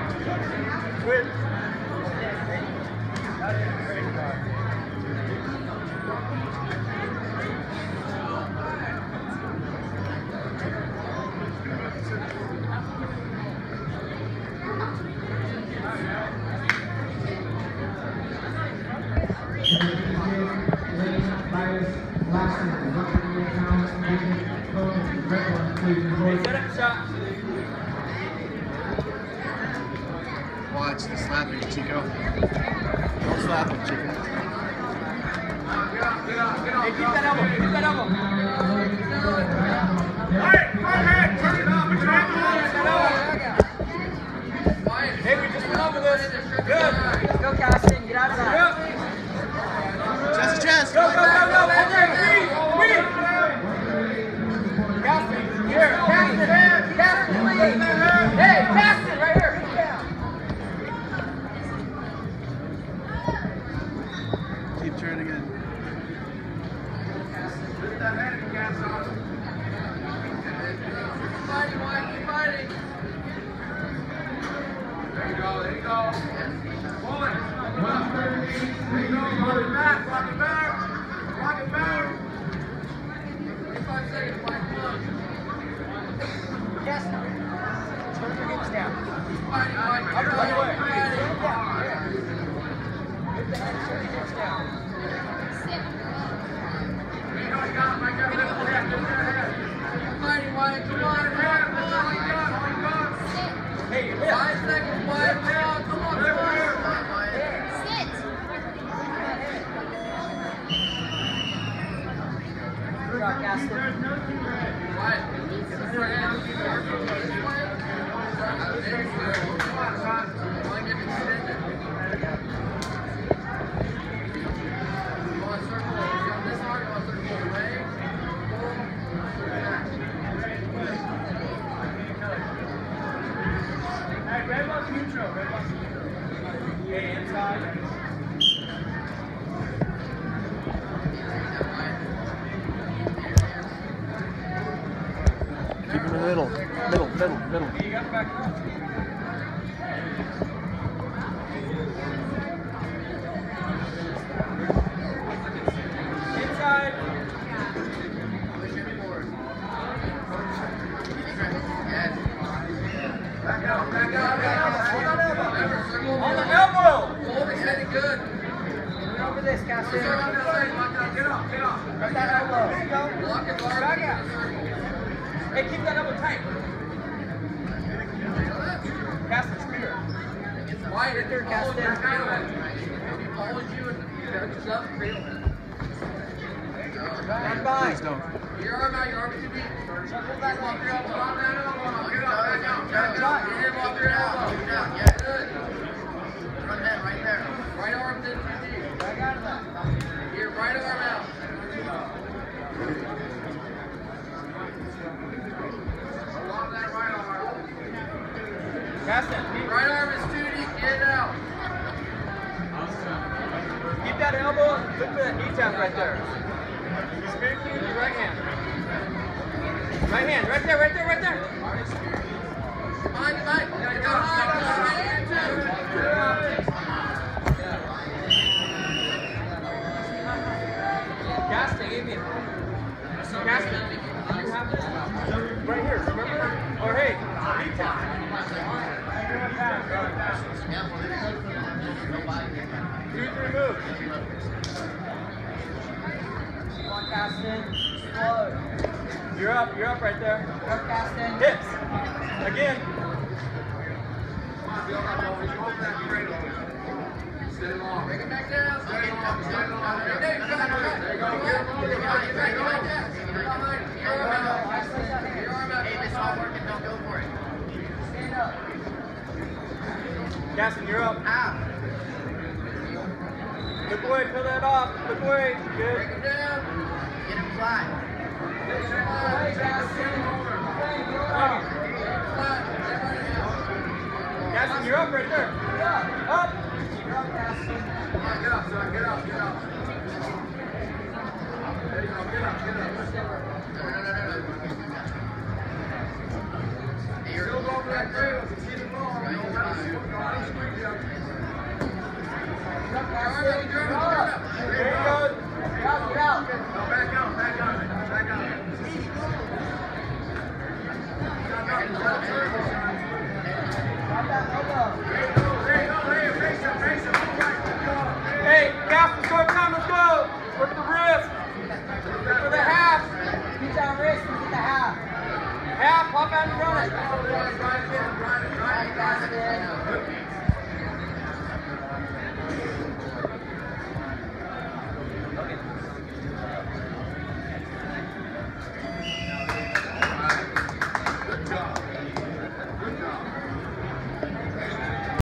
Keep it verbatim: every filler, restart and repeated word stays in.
Quit. Watch the slapping, Chico. Don't slap him, Chico. Hey, keep that elbow. Keep that elbow. Hey, we just went over this. Good. Go, Caston. Get out of that. Chest to chest. Go, go, go, go. Breathe. Breathe. Caston. Here. Caston. Caston, please. Hey, Caston, right here. Get down. Keep turning in. Fighting, Mike. Keep fighting. There you go. There you go. Pull it. There you go. Rock it back. Rock it back. Rock it back. twenty-five seconds, Mike. Come on. Yes. Turn your hips down. Fighting, Mike. Up the other way. Fighting. Turn it down. Yeah. Lift the head, turn your hips down. There you go. You got it, Mike. Lift your head. Lift your head. Keep fighting, Mike. Come on. Come on. That's all you got. All you got. Hey, five seconds, Mike. Come on. Come on. Come on. Good job, Caston. Keep him in the middle. Middle, middle, middle. Inside. Back out, back out, back out. On the elbow. Hold it, hit it good. Turn over this, Caston. Get up, get up. Grab that elbow. There you go. Lock it, Back out. Hey, keep that elbow tight. Caston, spear. Wide right there, Caston. He follows you and catches up, cradle him. Stand by. Please don't. Your arm out, your arm is too deep. Pull back off your elbow. On that elbow. Get up, back out, back out. Get him off your elbow. Yeah, good. Front head right there. Right arm's in too deep. Back out of that. Your right arm out. Along that right arm. Caston, right arm is too deep. Get it out. Keep that elbow. Look for that knee tap right there. Spear cue with your right hand. Right hand, right there, right there, right there. Mind, mind. You gotta go high. Right hand too. Caston, give me it. Caston, you have this right here, remember? Or hey, knee tap. Two, three moves. Come on, Caston. Slow. You're up, you're up right there. Go, Caston. Hips. Again. Bring it back down. There you go. There you go. Get back, get back. Your arm out. Your arm out. Hey, this all working. Don't go for it. Stand up. Caston, you're up. Ah. Look away, peel that off. Look away. Good. Break him down. Get him flat. Get him flat. Caston, you're up right there. Up. Up. You're up, Caston. Come on, get up, son. Get up, get up. There you go. Get up, get up. No, no, no, no, no. Hey, you're still going for that cradle. See the ball. Hey, Casper, short time, let's go. Look at the wrist. Look for the half. Keep that wrist, look at the half. Half, pop out and run it.